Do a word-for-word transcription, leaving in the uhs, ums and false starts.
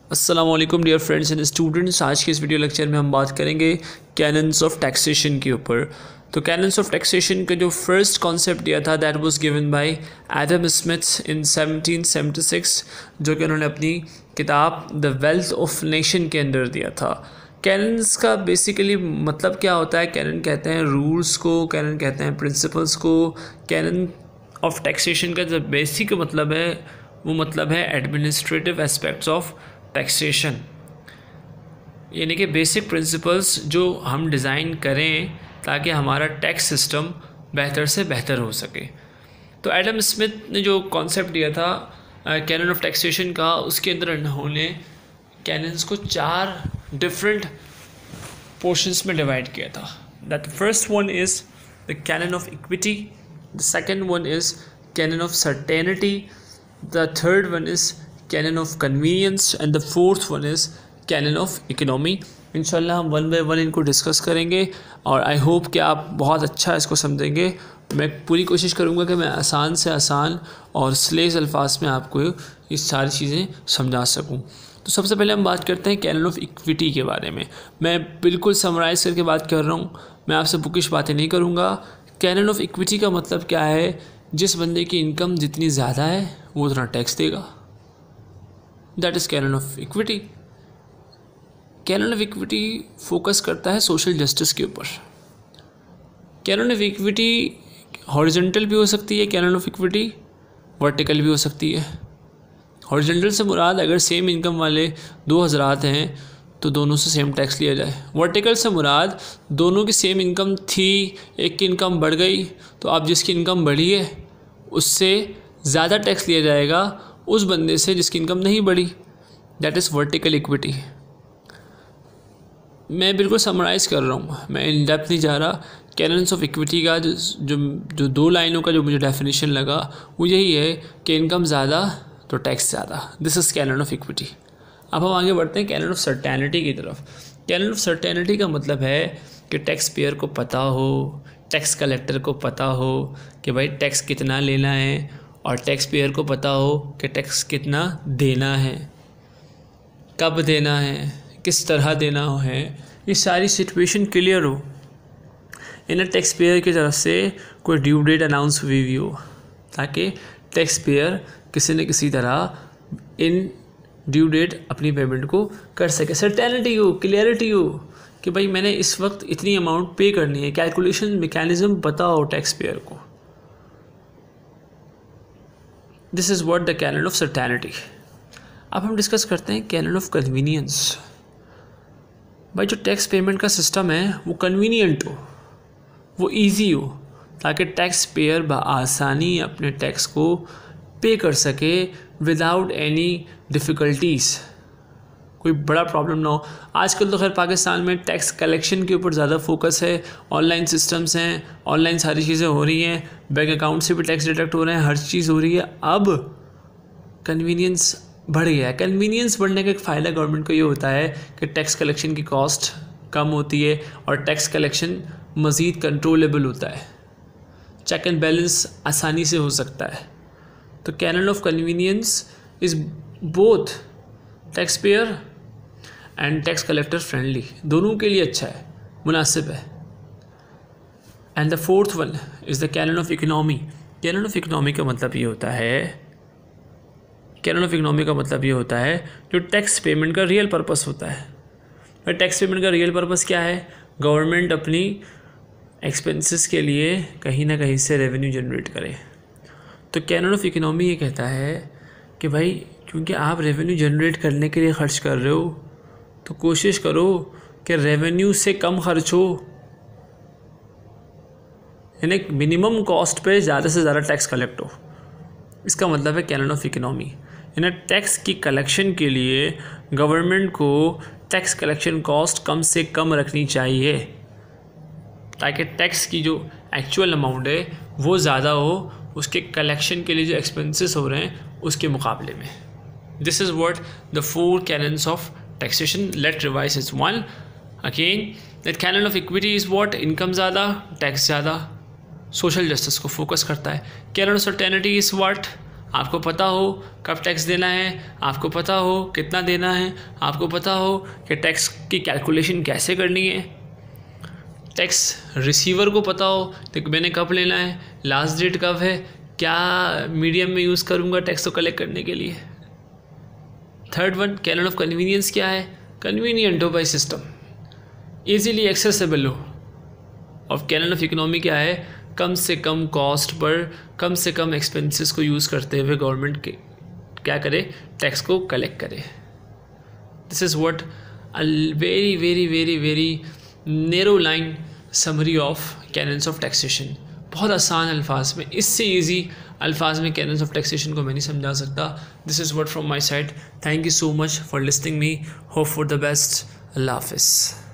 अस्सलाम वालेकुम dear friends and students. आज के इस वीडियो लेक्चर में हम बात करेंगे कैनन्स ऑफ टैक्सेशन के ऊपर। तो कैनन्स ऑफ टैक्सेशन का जो फर्स्ट कॉन्सेप्ट दिया था that was given by Adam Smith in seventeen seventy six, जो कि उन्होंने अपनी किताब द वेल्थ ऑफ नेशन के अंदर दिया था। कैनन्स का बेसिकली मतलब क्या होता है? कैनन कहते हैं रूल्स को, कैनन कहते हैं प्रिंसिपल्स को। कैनन ऑफ टैक्सेशन का जो बेसिक मतलब है वो मतलब है एडमिनिस्ट्रेटिव एस्पेक्ट्स ऑफ टैक्सेशन, यानी कि बेसिक प्रिंसिपल्स जो हम डिज़ाइन करें ताकि हमारा टैक्स सिस्टम बेहतर से बेहतर हो सके। तो एडम स्मिथ ने जो कॉन्सेप्ट दिया था कैनन ऑफ टैक्सेशन का, उसके अंदर उन्होंने कैनन्स को चार डिफरेंट पोर्शंस में डिवाइड किया था। That first one is the canon of equity, the second one is canon of certainty, the third one is canon of convenience and the fourth one is canon of economy. इंशाल्लाह हम one by one इनको discuss करेंगे और I hope कि आप बहुत अच्छा इसको समझेंगे। मैं पूरी कोशिश करूँगा कि मैं आसान से आसान और स्लेस अल्फाज में आपको ये सारी चीज़ें समझा सकूँ। तो सबसे पहले हम बात करते हैं कैनन ऑफ इक्विटी के बारे में। मैं बिल्कुल समराइज़ करके बात कर रहा हूँ, मैं आपसे बुकिश बातें नहीं करूँगा। कैनन ऑफ इक्विटी का मतलब क्या है? जिस बंदे की इनकम जितनी ज़्यादा है वो उतना टैक्स देगा। That is canon of equity. Canon of equity focus करता है सोशल जस्टिस के ऊपर। कैनन ऑफ इक्विटी हॉरिजॉन्टल भी हो सकती है, कैनन ऑफ इक्विटी वर्टिकल भी हो सकती है। हॉरिजॉन्टल से मुराद अगर सेम इनकम वाले दो हज़रात हैं तो दोनों से सेम टैक्स लिया जाए। वर्टिकल से मुराद दोनों की सेम इनकम थी, एक की इनकम बढ़ गई तो अब जिसकी इनकम बढ़ी है उससे ज़्यादा टैक्स लिया जाएगा उस बंदे से जिसकी इनकम नहीं बढ़ी। That is vertical equity. मैं बिल्कुल समराइज़ कर रहा हूँ, मैं इन डेप्थ नहीं जा रहा। कैनन्स ऑफ इक्विटी का जो जो जो दो लाइनों का जो मुझे डेफिनेशन लगा वो यही है कि इनकम ज़्यादा तो टैक्स ज़्यादा। This is canon of equity. अब हम आगे बढ़ते हैं कैनन ऑफ सर्टेनिटी की तरफ। कैनन ऑफ सर्टेनिटी का मतलब है कि टैक्स पेयर को पता हो, टैक्स कलेक्टर को पता हो कि भाई टैक्स कितना लेना है और टैक्स पेयर को पता हो कि टैक्स कितना देना है, कब देना है, किस तरह देना है। ये सारी सिचुएशन क्लियर हो। इन टैक्स पेयर की तरफ से कोई ड्यू डेट अनाउंस हुई हुई हो ताकि टैक्स पेयर किसी न किसी तरह इन ड्यू डेट अपनी पेमेंट को कर सके। सर्टेनिटी हो, क्लियरिटी हो कि भाई मैंने इस वक्त इतनी अमाउंट पे करनी है। कैलकुलेशन मैकेनिज्म पता हो टैक्स पेयर को। This is what the canon of certainty. अब हम डिस्कस करते हैं कैनन ऑफ कन्वीनियंस। भाई जो टैक्स पेमेंट का सिस्टम है वो कन्वीनियंट हो, वो इजी हो ताकि टैक्स पेयर बआसानी अपने टैक्स को पे कर सके विदाउट एनी डिफ़िकल्टीज़, कोई बड़ा प्रॉब्लम ना हो। आजकल तो खैर पाकिस्तान में टैक्स कलेक्शन के ऊपर ज़्यादा फोकस है। ऑनलाइन सिस्टम्स हैं, ऑनलाइन सारी चीज़ें हो रही हैं, बैंक अकाउंट से भी टैक्स डिडक्ट हो रहे हैं, हर चीज़ हो रही है। अब कन्वीनियंस बढ़ गया है। कन्वीनियंस बढ़ने का एक फ़ायदा गवर्नमेंट को ये होता है कि टैक्स कलेक्शन की कॉस्ट कम होती है और टैक्स कलेक्शन मज़ीद कंट्रोलेबल होता है, चेक एंड बैलेंस आसानी से हो सकता है। तो canon of convenience is both tax payer and tax collector friendly, दोनों के लिए अच्छा है, मुनासिब है। And the fourth one is the canon of economy. Canon of economy का मतलब ये होता है कैनन ऑफ इकोनॉमी का मतलब ये होता है जो टैक्स पेमेंट का रियल पर्पस होता है। टैक्स पेमेंट का रियल पर्पस क्या है? गवर्नमेंट अपनी एक्सपेंसेस के लिए कहीं ना कहीं से रेवेन्यू जनरेट करे। तो कैनन ऑफ इकोनॉमी ये कहता है कि भाई क्योंकि आप रेवेन्यू जनरेट करने के लिए ख़र्च कर रहे हो तो कोशिश करो कि रेवेन्यू से कम खर्च हो, यानी मिनिमम कॉस्ट पे ज़्यादा से ज़्यादा टैक्स कलेक्ट हो। इसका मतलब है कैनन ऑफ इकोनॉमी। यानी टैक्स की कलेक्शन के लिए गवर्नमेंट को टैक्स कलेक्शन कॉस्ट कम से कम रखनी चाहिए ताकि टैक्स की जो एक्चुअल अमाउंट है वो ज़्यादा हो उसके कलेक्शन के लिए जो एक्सपेंसेस हो रहे हैं उसके मुकाबले में। This is what the four canons of taxation. Let revise is one again that canon of equity is what? Income ज़्यादा, टैक्स ज़्यादा, सोशल जस्टिस को फोकस करता है। Canon of certainty is what? आपको पता हो कब टैक्स देना है, आपको पता हो कितना देना है, आपको पता हो कि टैक्स की कैलकुलेशन कैसे करनी है, टैक्स रिसीवर को पता हो कि मैंने कब लेना है, लास्ट डेट कब है, क्या मीडियम में यूज़ करूँगा टैक्स को कलेक्ट करने के लिए। Third one, canon of convenience क्या है, कन्वीनियंट हो बाई सिस्टम, ईजीली एक्सेसिबल हो। और कैनन ऑफ इकोनॉमी क्या है, कम से कम कॉस्ट पर कम से कम एक्सपेंसेस को यूज़ करते हुए गवर्नमेंट के क्या करे, टैक्स को कलेक्ट करे। This is what a very very very very narrow line summary of canons of taxation. बहुत आसान अल्फाज में, इससे ईजी अल्फाज में कैनन्स ऑफ टैक्सेशन को मैं नहीं समझा सकता। This is what from my side. Thank you so much for listening me. Hope for the best. अल्लाह हाफिज़।